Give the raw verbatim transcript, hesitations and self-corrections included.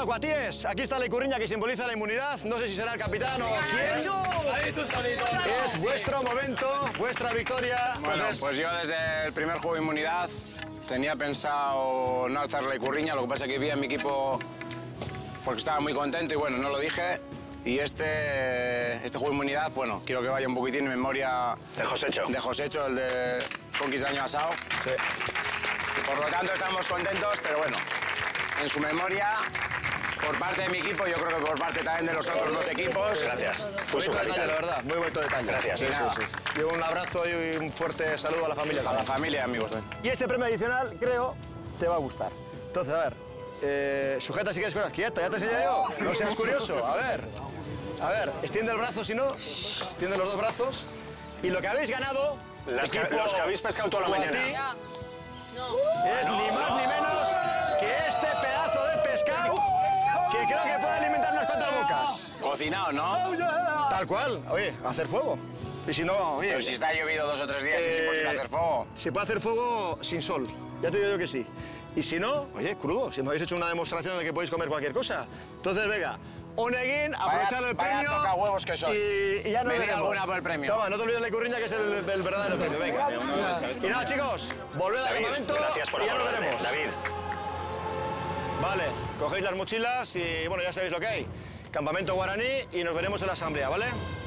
Guatíes, aquí está la icurriña que simboliza la inmunidad. No sé si será el capitán o quién. Ahí tú solito. Es vuestro momento, vuestra victoria. Bueno, Entonces, pues yo desde el primer juego de inmunidad tenía pensado no alzar la icurriña, lo que pasa es que vi a mi equipo porque estaba muy contento y bueno, no lo dije. Y este, este juego de inmunidad, bueno, quiero que vaya un poquitín en memoria De Josécho. de Josécho, el de Conquist del año pasado. sí. Y por lo tanto estamos contentos, pero bueno, en su memoria, por parte de mi equipo, yo creo que por parte también de los otros dos equipos. Gracias. Fue su Bonito detalle, capitán. la verdad, muy bonito detalle. Gracias. Sí, Y sí, nada. sí. Y un abrazo y un fuerte saludo a la familia A la también. familia y amigos también. Y este premio adicional, creo, te va a gustar. Entonces, a ver, eh, sujeta si quieres cosas. Quieto, ya te enseñé yo. No seas curioso. A ver, a ver, extiende el brazo si no. Extiende los dos brazos. Y lo que habéis ganado, Las que- equipo los que habéis pescado toda la Guatí, mañana. es ni más ni menos que este pedazo de pescado que creo que puede alimentar unas cuantas bocas. Cocinado, ¿no? Tal cual. Oye, hacer fuego. Y si no, oye, Pero si está llovido dos o tres días, es Eh, imposible hacer fuego. se puede hacer fuego sin sol. Ya te digo yo que sí. Y si no, oye, crudo. Si me habéis hecho una demostración de que podéis comer cualquier cosa. Entonces, venga, Oneguín, aprovechar el vaya premio. tocahuevos que soy. Y, y ya nos Me di veremos. alguna por el premio. Toma, no te olvides la icurriña, que es el, el verdadero premio. Venga. Y nada, chicos, volved al David, campamento gracias por y ya nos acordarte. veremos. David. Vale, cogéis las mochilas y, bueno, ya sabéis lo que hay. Campamento guaraní y nos veremos en la asamblea, ¿vale?